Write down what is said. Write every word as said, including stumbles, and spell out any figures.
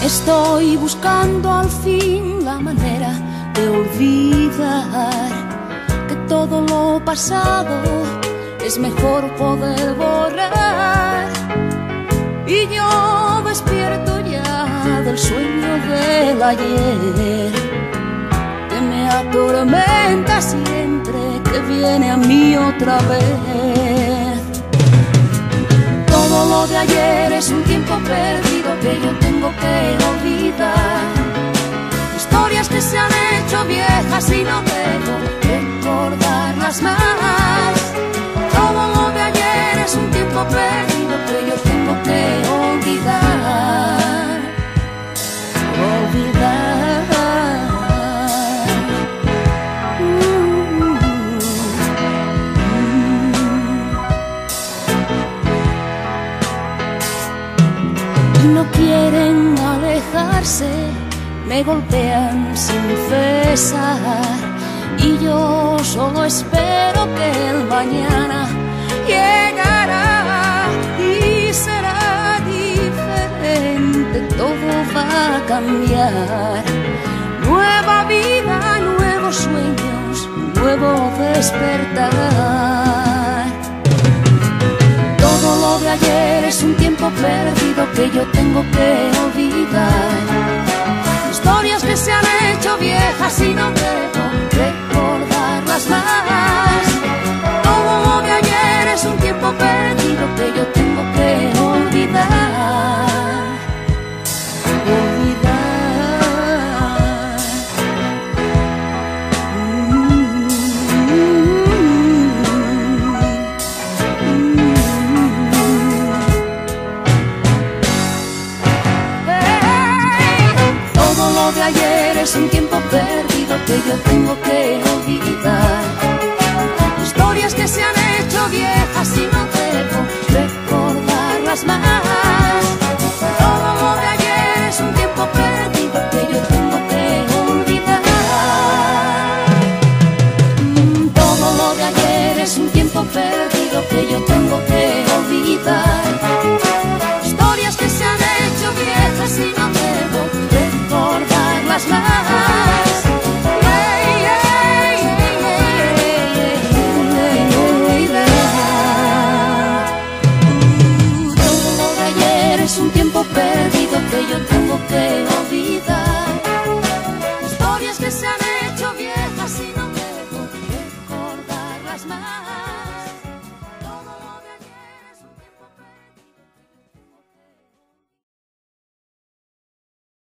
Estoy buscando al fin la manera de olvidar que todo lo pasado es mejor poder borrar. Y yo despierto ya del sueño del ayer que me atormenta siempre que viene a mí otra vez. Todo lo de ayer es un tiempo perdido que yo tengo que olvidar. Historias que se han hecho viejas y no debo recordarlas más. Todo lo de ayer es un tiempo perdido que yo tengo que olvidar. Olvidar. Y no quieren alejarse, me golpean sin cesar. Y yo solo espero que el mañana llegará y será diferente, todo va a cambiar. Nueva vida, nuevos sueños, nuevo despertar. Todo lo de ayer es un tiempo perdido que yo tengo que olvidar. Historias que se han hecho viejas y no debo recordarlas más. Todo lo de ayer es un tiempo perdido que yo tengo que olvidar. Olvidar. Todo lo de ayer es un tiempo perdido que yo tengo que olvidar. Historias que se han hecho viejas y no debo recordarlas más. Todo lo de ayer es un tiempo perdido que yo tengo que olvidar. Mm, todo lo de ayer es un tiempo perdido que yo tengo que olvidar. Historias que se han hecho viejas y no debo recordarlas más. Yeah, yeah, yeah, yeah, yeah. Uh, todo lo de ayer es un tiempo perdido que yo tengo